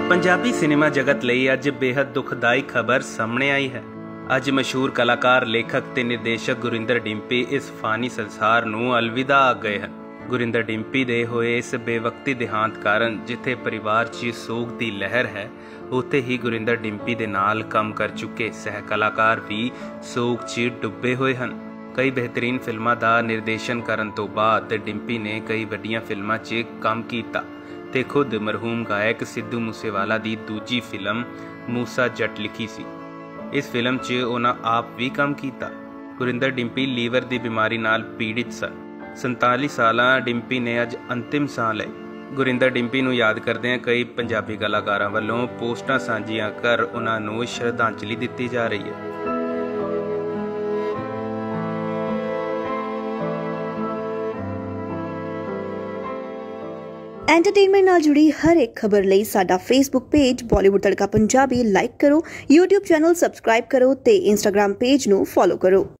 Punjabi cinema जगत ਲਈ ਅੱਜ बेहद दुखदाई खबर सामने आई है। ਅੱਜ मशहूर कलाकार लेखक ते निर्देशक गुरिंदर डिंपी इस फानी संसार ਨੂੰ अलविदा आ गए हैं। गुरिंदर डिंपी ਦੇ ਹੋਏ ਇਸ ਬੇਵਕਤੀ ਦੇਹਾਂਤ ਕਾਰਨ ਜਿੱਥੇ ਪਰਿਵਾਰ 'ਚ ਸੋਗ ਦੀ ਲਹਿਰ ਹੈ, ਉੱਥੇ ਹੀ ਗੁਰਿੰਦਰ ਡਿੰਪੀ ਦੇ ਨਾਲ ਕੰਮ ਕਰ ਚੁੱਕੇ ਸਹਿ ਕਲਾਕਾਰ ਵੀ ਸੋਗ 'ਚ ਡੁੱਬੇ ਹੋਏ ਹਨ। कई बेहतरीन फिल्मां दा निर्देशन करन तो बाद डिंपी ने कई वड्डियां फिल्मां 'ਚ काम कीता ते खुद मरहूम गायक सिद्धू मूसेवाला दी दूजी फिल्म मूसा जट लिखी सी। इस फिल्म 'ਚ उन्हां आप भी काम कीता। गुरिंदर डिंपी लीवर दी बीमारी नाल पीड़ित सन। 47 सालां डिंपी ने अज अंतिम साह लई। गुरिंदर डिंपी नूं याद करदिआं कई पंजाबी कलाकारां वल्लों पोस्टां सांझियां कर उन्हां नूं श्रद्धांजलि दित्ती जा रही है। एंटरटेनमेंट नाल जुड़ी हर एक खबर लई साडा Facebook page Bollywood Tadka Punjabi like करो, यूट्यूब चैनल सबसक्राइब करो ते इंस्टाग्राम पेज नूं फॉलो करो।